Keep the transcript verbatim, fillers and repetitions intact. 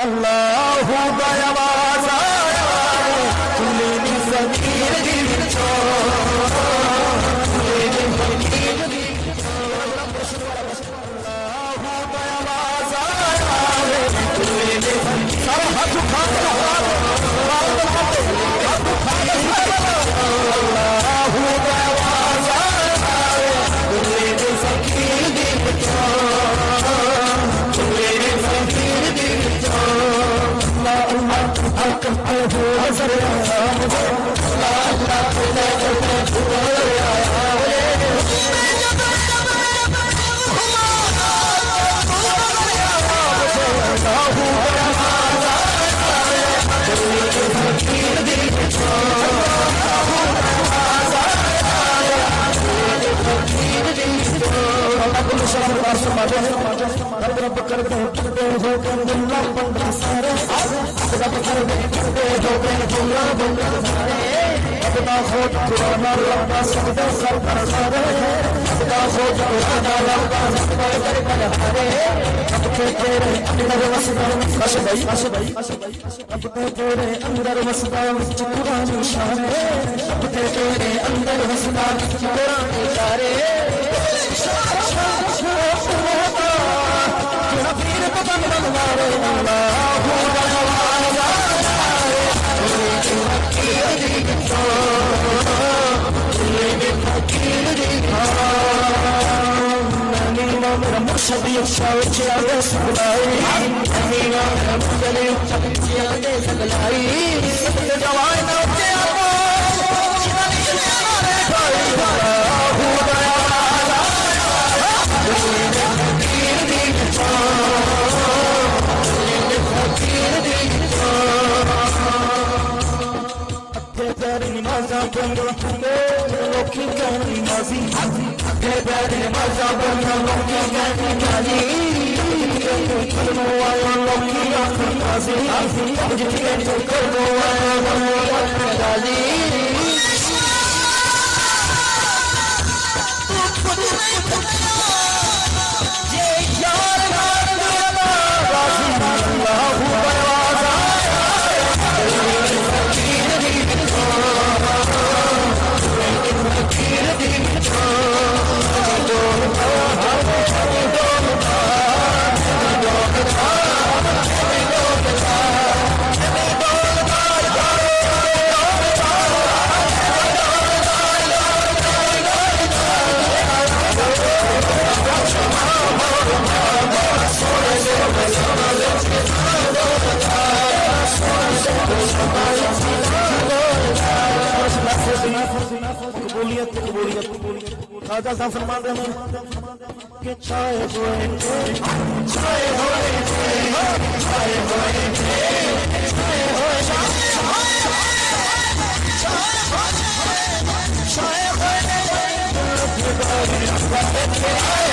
अल्लाह आवाज आया खुली दी ज़मीर दी विचो खुली दी ज़मीर दी विचो अल्लाह आवाज आया खुली दी सारा हाथ उठा के हाथ उठा के अल्लाह आवाज आया खुली दी ज़मीर दी विचो करते हो नजर आया मुझे अल्लाह अल्लाह तेरे करते हो आया रब करते करते हो दुनिया बंदा सारे रब करते करते हो दुनिया बंदा सारे रब्बा खोज कुरान रब्बा सबदे सरदार सारे रब्बा खोज कुरान रब्बा सबदे सरदार सारे रब के तेरे अंदर वसदा बस भाई बस भाई रब के तेरे अंदर वसदा कुरान इशारे रब के तेरे अंदर वसदा कुरान इशारे मुर्शदी शाह सगलाई सगलाई जवान नमाजा बंदा लोकी कहनी माजी नमाजा बंदा लोकी कहनी माजी कलमो आया लोकी आखिर माजी जितने तो कलमो आया लोकी माजी ये यार नार दिया राजी अल्लाह राजा साहब फरमा रहे हैं कि चाय होए चाय होए चाय होए चाय होए चाय होए